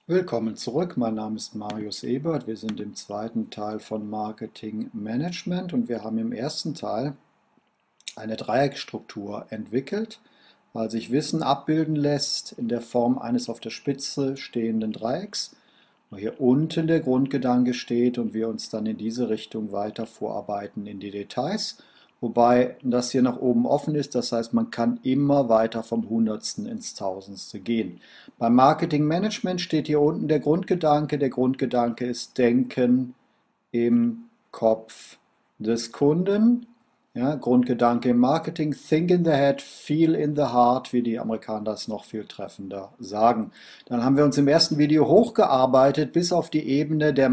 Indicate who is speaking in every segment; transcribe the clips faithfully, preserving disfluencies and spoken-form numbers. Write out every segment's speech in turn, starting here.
Speaker 1: Willkommen zurück, mein Name ist Marius Ebert. Wir sind im zweiten Teil von Marketing Management und wir haben im ersten Teil eine Dreieckstruktur entwickelt, weil sich Wissen abbilden lässt in der Form eines auf der Spitze stehenden Dreiecks, wo hier unten der Grundgedanke steht und wir uns dann in diese Richtung weiter vorarbeiten in die Details. Wobei das hier nach oben offen ist, das heißt, man kann immer weiter vom Hundertsten ins Tausendste gehen. Beim Marketing Management steht hier unten der Grundgedanke. Der Grundgedanke ist Denken im Kopf des Kunden. Ja, Grundgedanke im Marketing, think in the head, feel in the heart, wie die Amerikaner das noch viel treffender sagen. Dann haben wir uns im ersten Video hochgearbeitet bis auf die Ebene der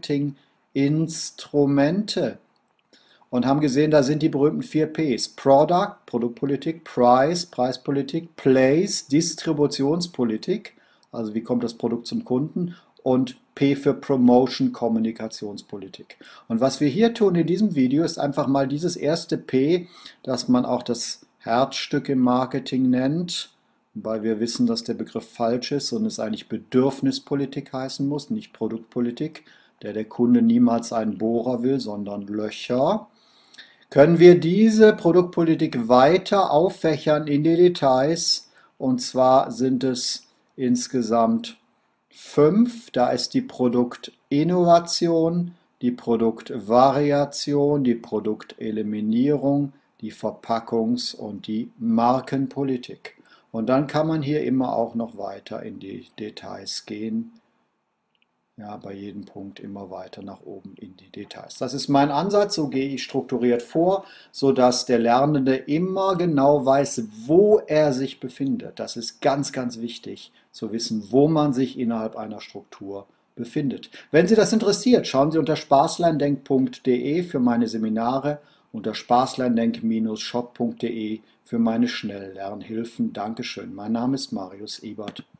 Speaker 1: Marketinginstrumente und haben gesehen, da sind die berühmten vier Ps. Product, Produktpolitik, Price, Preispolitik, Place, Distributionspolitik, also wie kommt das Produkt zum Kunden, und P für Promotion, Kommunikationspolitik. Und was wir hier tun in diesem Video ist einfach mal dieses erste P, das man auch das Herzstück im Marketing nennt, weil wir wissen, dass der Begriff falsch ist und es eigentlich Bedürfnispolitik heißen muss, nicht Produktpolitik, der der Kunde niemals einen Bohrer will, sondern Löcher. Können wir diese Produktpolitik weiter auffächern in die Details? Und zwar sind es insgesamt fünf. Da ist die Produktinnovation, die Produktvariation, die Produkteliminierung, die Verpackungs- und die Markenpolitik. Und dann kann man hier immer auch noch weiter in die Details gehen. Ja, bei jedem Punkt immer weiter nach oben in die Details. Das ist mein Ansatz, so gehe ich strukturiert vor, sodass der Lernende immer genau weiß, wo er sich befindet. Das ist ganz, ganz wichtig, zu wissen, wo man sich innerhalb einer Struktur befindet. Wenn Sie das interessiert, schauen Sie unter spaßlerndenk punkt de für meine Seminare, unter spaßlerndenk Bindestrich shop punkt de für meine Schnelllernhilfen. Dankeschön. Mein Name ist Marius Ebert.